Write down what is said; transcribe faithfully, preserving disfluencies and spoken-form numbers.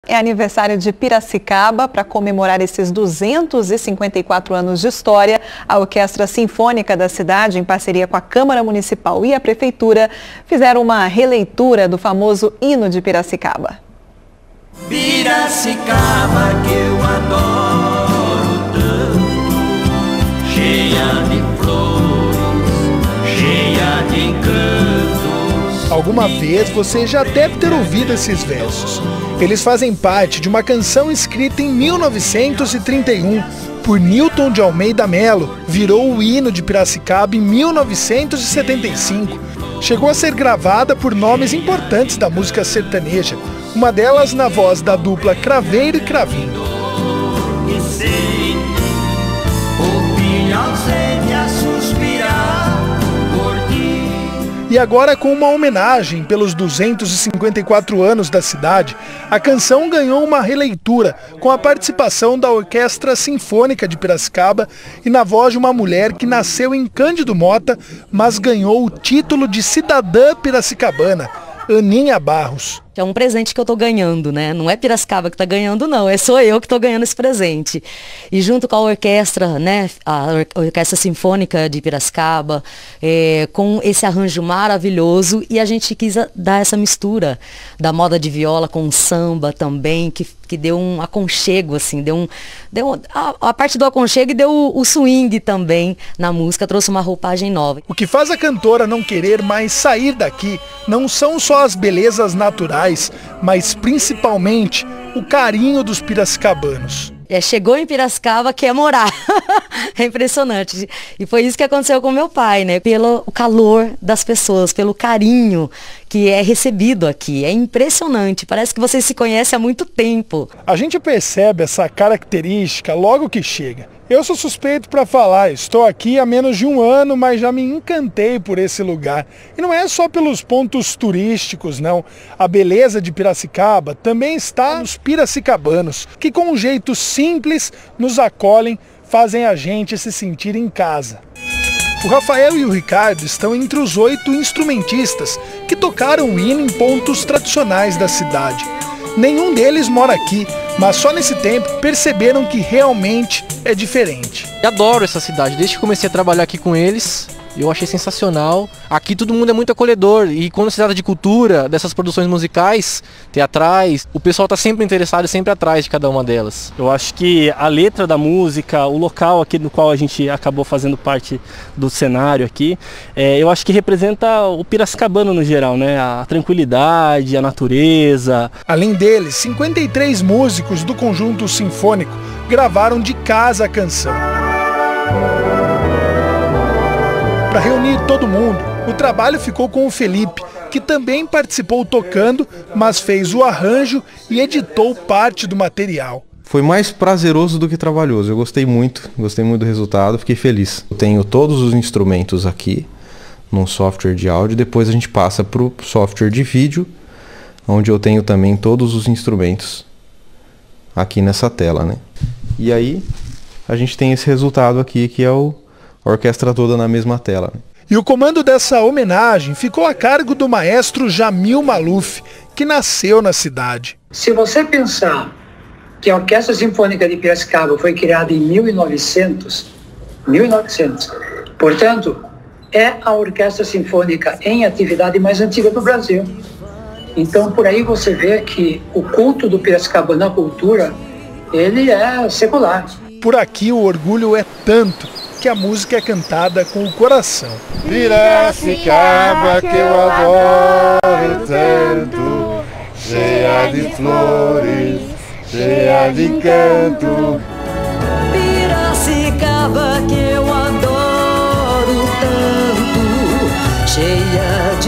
É aniversário de Piracicaba. Para comemorar esses duzentos e cinquenta e quatro anos de história, a Orquestra Sinfônica da cidade, em parceria com a Câmara Municipal e a Prefeitura, fizeram uma releitura do famoso hino de Piracicaba. Piracicaba que eu adoro tanto, cheia de flores, cheia de encantos. Alguma vez você já deve ter ouvido esses versos. Eles fazem parte de uma canção escrita em mil novecentos e trinta e um por Nilton de Almeida Melo. Virou o hino de Piracicaba em mil novecentos e setenta e cinco. Chegou a ser gravada por nomes importantes da música sertaneja, uma delas na voz da dupla Craveiro e Cravinho. E agora, com uma homenagem pelos duzentos e cinquenta e quatro anos da cidade, a canção ganhou uma releitura com a participação da Orquestra Sinfônica de Piracicaba e na voz de uma mulher que nasceu em Cândido Mota, mas ganhou o título de cidadã piracicabana, Aninha Barros. É um presente que eu tô ganhando, né? Não é Piracicaba que tá ganhando, não. É sou eu que tô ganhando esse presente. E junto com a orquestra, né? A Or- Orquestra Sinfônica de Piracicaba, é, com esse arranjo maravilhoso. E a gente quis dar essa mistura da moda de viola com samba também, que, que deu um aconchego, assim. Deu um, deu a, a parte do aconchego e deu o, o swing também na música. Trouxe uma roupagem nova. O que faz a cantora não querer mais sair daqui não são só as belezas naturais, mas principalmente o carinho dos piracicabanos. É, chegou em Piracicaba, quer morar. É impressionante. E foi isso que aconteceu com meu pai, né? Pelo calor das pessoas, pelo carinho que é recebido aqui. É impressionante. Parece que você se conhece há muito tempo. A gente percebe essa característica logo que chega. Eu sou suspeito para falar, estou aqui há menos de um ano, mas já me encantei por esse lugar. E não é só pelos pontos turísticos, não. A beleza de Piracicaba também está nos piracicabanos, que com um jeito simples nos acolhem, fazem a gente se sentir em casa. O Rafael e o Ricardo estão entre os oito instrumentistas que tocaram o hino em pontos tradicionais da cidade. Nenhum deles mora aqui, mas só nesse tempo perceberam que realmente é diferente. Eu adoro essa cidade, desde que comecei a trabalhar aqui com eles, eu achei sensacional. Aqui todo mundo é muito acolhedor e quando se trata de cultura, dessas produções musicais, teatrais, o pessoal está sempre interessado e sempre atrás de cada uma delas. Eu acho que a letra da música, o local aqui no qual a gente acabou fazendo parte do cenário aqui, é, eu acho que representa o piracicabano no geral, né? A tranquilidade, a natureza. Além deles, cinquenta e três músicos do conjunto sinfônico gravaram de casa a canção. Para reunir todo mundo, o trabalho ficou com o Felipe, que também participou tocando, mas fez o arranjo e editou parte do material. Foi mais prazeroso do que trabalhoso. Eu gostei muito, gostei muito do resultado, fiquei feliz. Eu tenho todos os instrumentos aqui, num software de áudio, depois a gente passa para o software de vídeo, onde eu tenho também todos os instrumentos aqui nessa tela, né? E aí a gente tem esse resultado aqui, que é o a orquestra toda na mesma tela. E o comando dessa homenagem ficou a cargo do maestro Jamil Maluf, que nasceu na cidade. Se você pensar que a Orquestra Sinfônica de Piracicaba foi criada em mil e novecentos, mil e novecentos, portanto, é a orquestra sinfônica em atividade mais antiga do Brasil. Então, por aí você vê que o culto do Piracicaba na cultura, ele é secular. Por aqui o orgulho é tanto que a música é cantada com o coração. Piracicaba que eu adoro tanto, cheia de flores, cheia de canto. Piracicaba que eu adoro tanto, cheia de